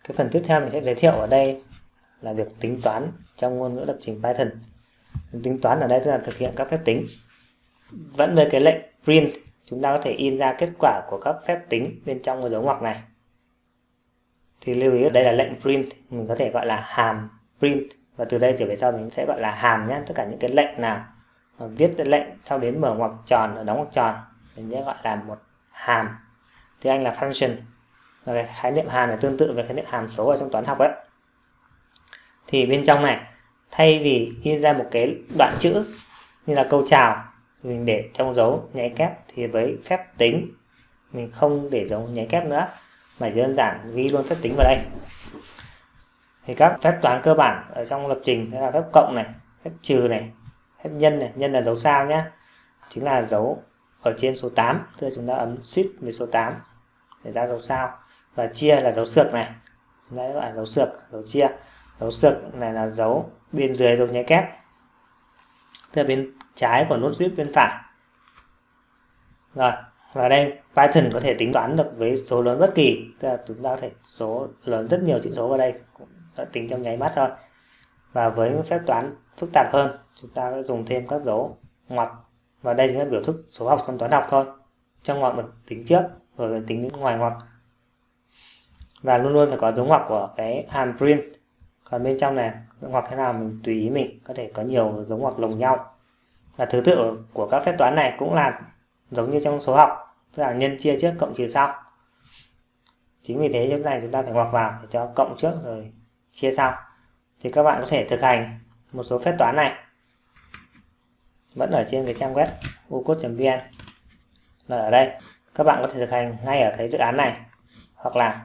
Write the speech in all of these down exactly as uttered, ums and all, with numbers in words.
Cái phần tiếp theo mình sẽ giới thiệu ở đây là việc tính toán trong ngôn ngữ lập trình Python. Tính toán ở đây tức là thực hiện các phép tính. Vẫn với cái lệnh print, chúng ta có thể in ra kết quả của các phép tính bên trong cái dấu ngoặc này. Thì lưu ý ở đây là lệnh print, mình có thể gọi là hàm print, và từ đây trở về sau mình sẽ gọi là hàm nhé. Tất cả những cái lệnh nào viết cái lệnh sau đến mở ngoặc tròn ở đóng ngoặc tròn mình sẽ gọi là một hàm. Tiếng Anh là function. Và cái khái niệm hàm này tương tự với khái niệm hàm số ở trong toán học ấy. Thì bên trong này, thay vì in ra một cái đoạn chữ như là câu chào, mình để trong dấu nháy kép, thì với phép tính mình không để dấu nháy kép nữa, mà đơn giản ghi luôn phép tính vào đây. Thì các phép toán cơ bản ở trong lập trình đó là phép cộng này, phép trừ này, phép nhân này, nhân là dấu sao nhé, chính là dấu ở trên số tám, tức là chúng ta ấn shift với số tám để ra dấu sao. Và chia là dấu xược này, chúng ta gọi là dấu xược, dấu chia. Dấu xược này là dấu bên dưới dấu nháy kép, tức là bên trái của nút viết bên phải. Rồi, và đây Python có thể tính toán được với số lớn bất kỳ, tức là chúng ta có thể số lớn rất nhiều chữ số vào đây cũng đã tính trong nháy mắt thôi. Và với phép toán phức tạp hơn, chúng ta sẽ dùng thêm các dấu ngoặc, và đây chính là biểu thức số học trong toán học thôi. Trong ngoặc được tính trước rồi mình tính ngoài ngoặc, và luôn luôn phải có dấu ngoặc của cái hàm print. Còn bên trong này ngoặc thế nào mình tùy ý mình, có thể có nhiều dấu ngoặc lồng nhau. Và thứ tự của các phép toán này cũng là giống như trong số học, tức là nhân chia trước, cộng trừ sau. Chính vì thế lúc này chúng ta phải ngoặc vào để cho cộng trước rồi chia sau. Thì các bạn có thể thực hành một số phép toán này vẫn ở trên cái trang web ucode chấm vn. Và ở đây các bạn có thể thực hành ngay ở cái dự án này, hoặc là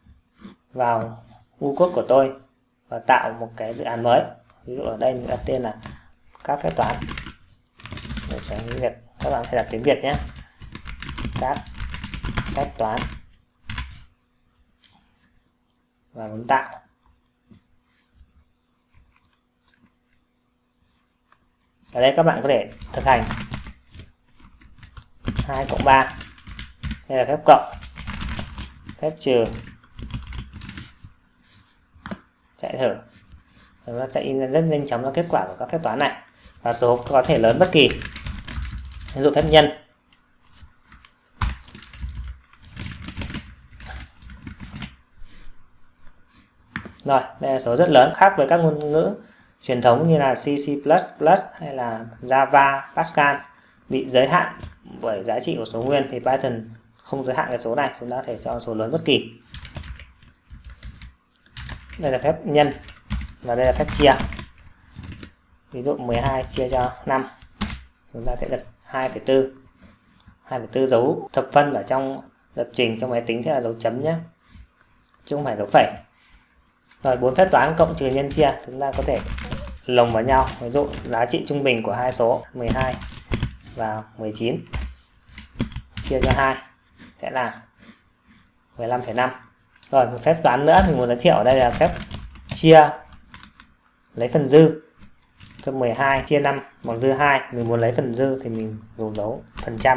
vào ucode của tôi và tạo một cái dự án mới. Ví dụ ở đây mình đặt tên là các phép toán. Để cho tiếng Việt, các bạn phải đặt tiếng Việt nhé. Các phép toán, và muốn tạo. Ở đây các bạn có thể thực hành hai cộng ba. Đây là phép cộng, phép trừ. Chạy thử. Rồi nó sẽ in ra rất nhanh chóng là kết quả của các phép toán này. Và số có thể lớn bất kỳ. Ví dụ phép nhân. Rồi, đây là số rất lớn, khác với các ngôn ngữ truyền thống như là C, C plus plus hay là Java, Pascal bị giới hạn bởi giá trị của số nguyên, thì Python không giới hạn cái số này, chúng ta có thể cho số lớn bất kỳ. Đây là phép nhân, và đây là phép chia. Ví dụ mười hai chia cho năm, chúng ta sẽ được hai phẩy bốn. hai phẩy bốn dấu thập phân ở trong lập trình, trong máy tính sẽ là dấu chấm nhé, chứ không phải dấu phẩy. Rồi bốn phép toán cộng trừ nhân chia chúng ta có thể lồng vào nhau. Ví dụ giá trị trung bình của hai số mười hai và mười chín chia cho hai sẽ là mười lăm phẩy năm. Rồi một phép toán nữa mình muốn giới thiệu ở đây là phép chia lấy phần dư. Cho mười hai chia năm bằng dư hai, mình muốn lấy phần dư thì mình dùng dấu phần trăm.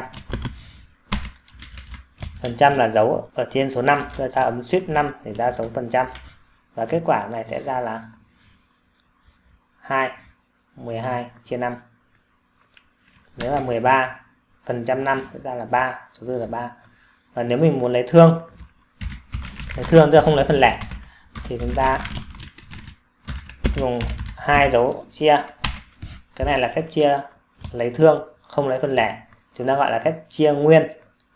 Phần trăm là dấu ở trên số năm, cho ta ấn shift năm để ra dấu phần trăm. Và kết quả này sẽ ra là hai, mười hai chia năm. Nếu là mười ba phần trăm năm sẽ ra là ba, số dư là ba. Và nếu mình muốn lấy thương, lấy thương tức là không lấy phần lẻ, thì chúng ta dùng hai dấu chia. Cái này là phép chia lấy thương, không lấy phần lẻ, chúng ta gọi là phép chia nguyên.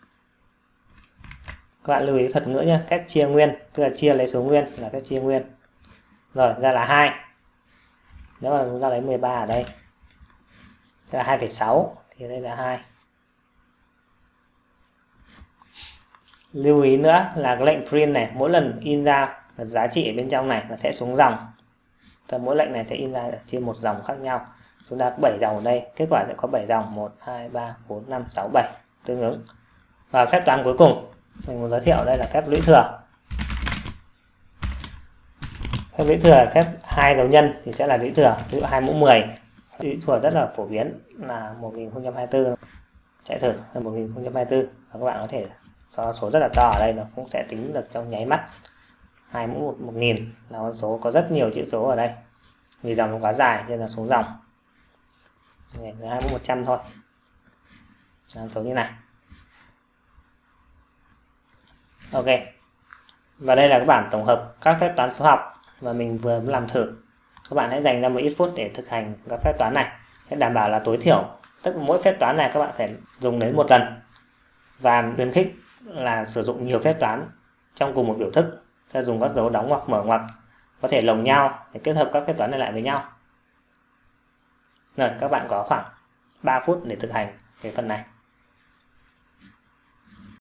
Các bạn lưu ý thuật ngữ nhé, phép chia nguyên tức là chia lấy số nguyên là phép chia nguyên. Rồi ra là hai. Nếu mà chúng ta lấy mười ba ở đây là hai phẩy sáu thì đây là hai. Lưu ý nữa là cái lệnh print này mỗi lần in ra giá trị ở bên trong này nó sẽ xuống dòng. Và mỗi lệnh này sẽ in ra ở trên một dòng khác nhau. Chúng ta có bảy dòng ở đây, kết quả sẽ có bảy dòng, một, hai, ba, bốn, năm, sáu, bảy tương ứng. Và phép toán cuối cùng mình muốn giới thiệu đây là phép lũy thừa. Phép lũy thừa là phép hai dấu nhân thì sẽ là lũy thừa. Ví dụ hai mũ mười, lũy thừa rất là phổ biến là một nghìn không trăm hai mươi tư. Chạy thử là một nghìn không trăm hai mươi tư, và các bạn có thể cho số rất là to ở đây, nó cũng sẽ tính được trong nháy mắt. hai mũ một, một nghìn là con số có rất nhiều chữ số ở đây. Vì dòng nó quá dài nên là số dòng. hai mũ một trăm thôi. Con số như này. Ok. Và đây là cái bảng tổng hợp các phép toán số học mà mình vừa làm thử. Các bạn hãy dành ra một ít phút để thực hành các phép toán này. Để đảm bảo là tối thiểu tất mỗi phép toán này các bạn phải dùng đến một lần. Và khuyến khích là sử dụng nhiều phép toán trong cùng một biểu thức. Ta dùng các dấu đóng ngoặc mở ngoặc có thể lồng nhau để kết hợp các phép toán này lại với nhau. Rồi các bạn có khoảng ba phút để thực hành cái phần này.